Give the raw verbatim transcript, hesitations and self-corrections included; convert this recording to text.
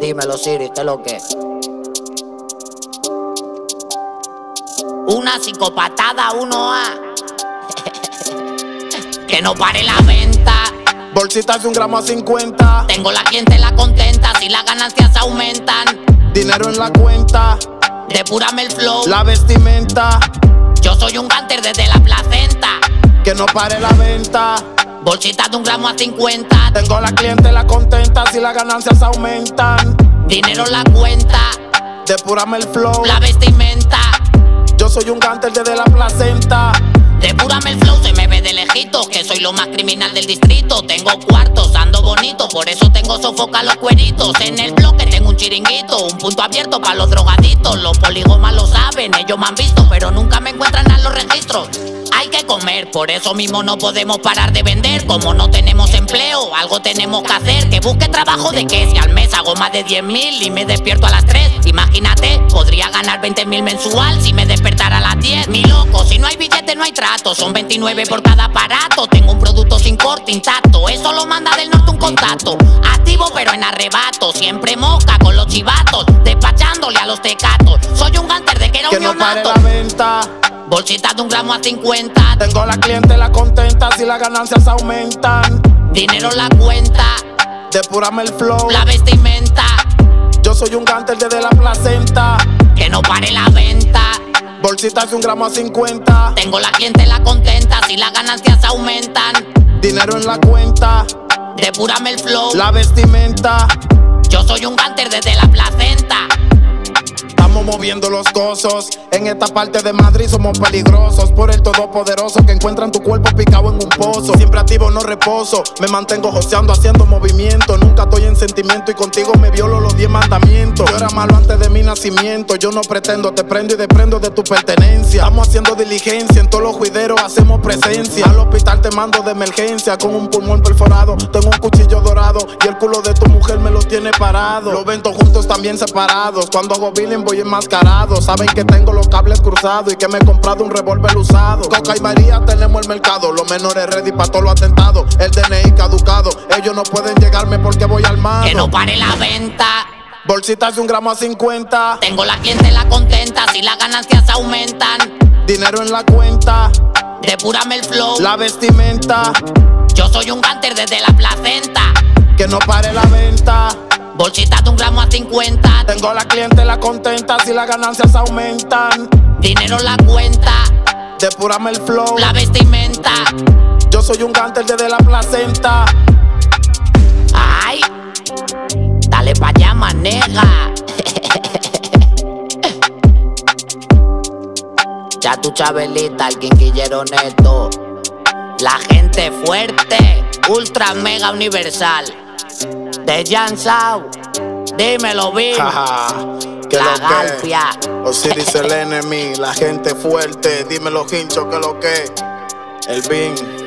Dímelo, Siri, ¿qué es lo que? Una psicopatada uno A. Que no pare la venta. Bolsitas de un gramo a cincuenta. Tengo la clientela contenta si las ganancias aumentan. Dinero en la cuenta. Depúrame el flow. La vestimenta. Yo soy un gánster desde la placenta. Que no pare la venta. Bolsitas de un gramo a cincuenta. Tengo la clientela contenta si las ganancias aumentan. Dinero en la cuenta. Depúrame el flow. La vestimenta. Yo soy un gánster desde la placenta. Depúrame el flow, se me ve de lejito, que soy lo más criminal del distrito. Tengo cuartos, ando bonito, por eso tengo sofoca los cueritos. En el bloque tengo un chiringuito, un punto abierto para los drogaditos. Los poligomas lo saben, ellos me han visto, pero nunca me encuentran a los registros. Hay que comer, por eso mismo no podemos parar de vender. Como no tenemos empleo, algo tenemos que hacer. Que busque trabajo de qué, si al mes hago más de diez mil y me despierto a las tres. Imagínate, podría ganar veinte mil mensual si me despertara a las diez. Mi loco, si no hay billete no hay trato. Son veintinueve por cada aparato. Tengo un producto sin corte intacto. Eso lo manda del norte un contacto. Activo pero en arrebato. Siempre mosca con los chivatos. Despachándole a los tecatos. Soy un gánster de que era que un no pare neonato. la venta. Bolsitas de un gramo a cincuenta. Tengo la clientela contenta si las ganancias aumentan. Dinero en la cuenta. Depúrame el flow. La vestimenta. Yo soy un gánster desde la placenta. Que no pare la venta. Bolsitas de un gramo a cincuenta. Tengo la clientela contenta si las ganancias aumentan. Dinero en la cuenta. Depúrame el flow. La vestimenta. Yo soy un gánster desde la placenta. Estamos moviendo los gozos. En esta parte de Madrid somos peligrosos. Por el todopoderoso que encuentran tu cuerpo picado en un pozo. Siempre activo, no reposo. Me mantengo joseando, haciendo movimiento. Nunca estoy en sentimiento y contigo me violo los diez mandamientos. Yo era malo antes de mi nacimiento. Yo no pretendo, te prendo y desprendo de tu pertenencia. Estamos haciendo diligencia, en todos los juideros hacemos presencia. Al hospital te mando de emergencia con un pulmón perforado. Tengo un cuchillo dorado y el culo de tu mujer me lo tiene parado. Los vento juntos también separados. Cuando hago billing voy enmascarado. Saben que tengo los cables cruzados y que me he comprado un revólver usado. Coca y María tenemos el mercado. Los menores ready para todos los atentados. El D N I caducado. Ellos no pueden llegarme porque voy armado. Que no pare la venta. Bolsitas de un gramo a cincuenta. Tengo la clientela contenta si las ganancias aumentan. Dinero en la cuenta. Depúrame el flow. La vestimenta. Yo soy un gánster desde la placenta. Que no pare la venta. Bolsitas de un gramo a cincuenta. Tengo la clientela contenta si las ganancias aumentan. Dinero en la cuenta. Depúrame el flow. La vestimenta. Yo soy un gánster desde la placenta. Ay, dale pa' allá, manega. Ya tu Chabelita, el quinquillero neto. La gente fuerte, ultra mega universal. De Jan Sau, dímelo, Vin. Que La lo que Galpia. Osiris el enemy, la gente fuerte. Dímelo, Hincho, que lo que el Vin.